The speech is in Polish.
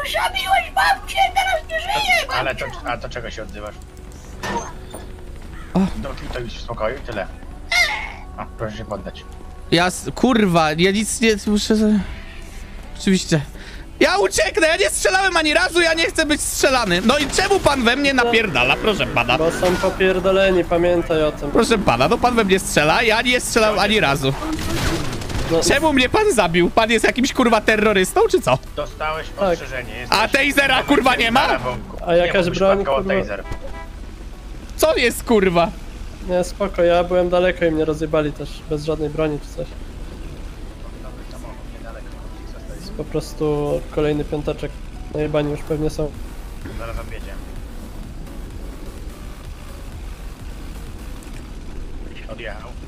Zabiłeś babcię, teraz nie żyje, babcia. Ale to, a to czego się odzywasz? To już w spokoju, tyle. A, proszę się poddać. Kurwa, ja nic nie muszę... Oczywiście. Ja ucieknę, ja nie strzelałem ani razu, ja nie chcę być strzelany. No i czemu pan we mnie napierdala, proszę pana? Bo są popierdoleni, pamiętaj o tym. Proszę pana, no pan we mnie strzela, ja nie strzelałem ani razu. No, Czemu mnie pan zabił? Pan jest jakimś kurwa terrorystą, czy co? Dostałeś ostrzeżenie. A tasera kurwa nie ma? A jakaś broń, kurwa? Taser. Co jest kurwa? Nie, spoko, ja byłem daleko i mnie rozjebali też, bez żadnej broni czy coś. Jest po prostu kolejny piąteczek. Najebani już pewnie są. Zaraz odjedziemy. Odjechał.